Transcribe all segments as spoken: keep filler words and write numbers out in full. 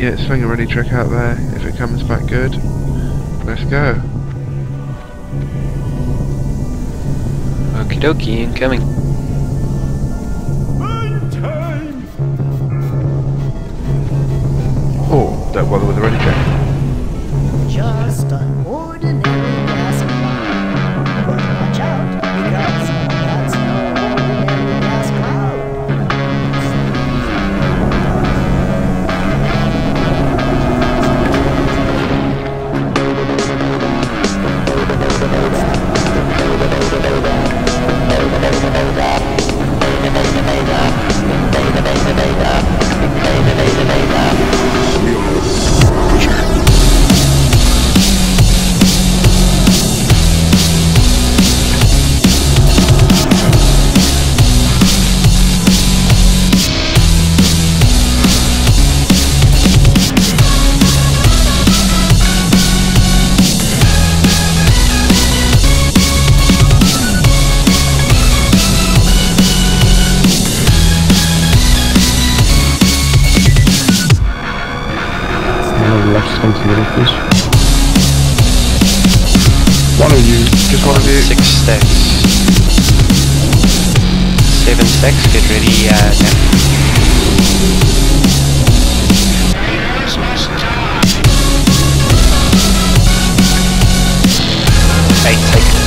Yeah, sling a ready trick out there. If it comes back good, let's go. Okie dokie, incoming. Oh, don't bother with the ready trick. Just an ordinary gas cloud. But watch out, because that's no ordinary gas cloud. One of you, just one of you. Six stacks. Seven stacks, get ready, uh, now. Eight, take it.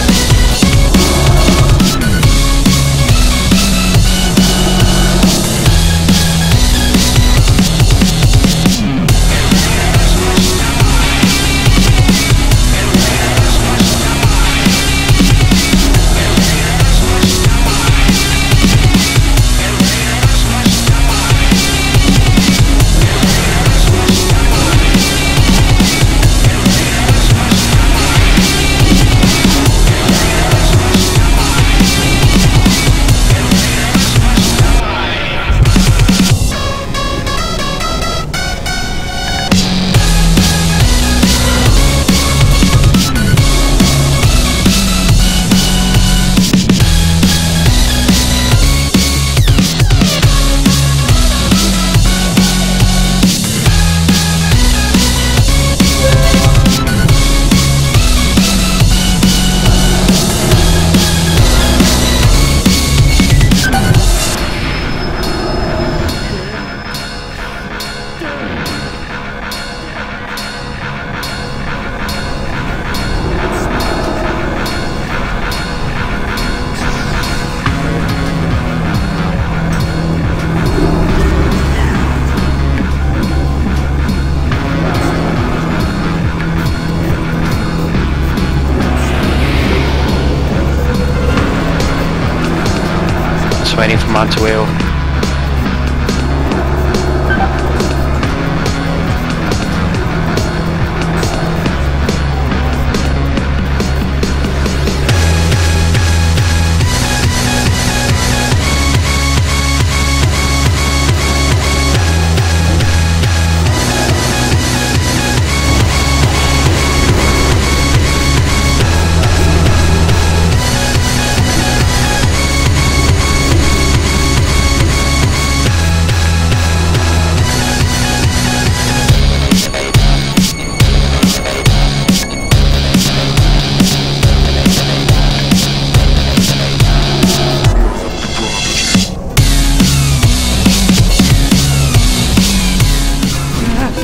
Waiting for mine to wheel.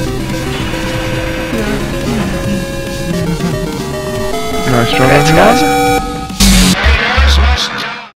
Nice job, Congrats, everyone. guys.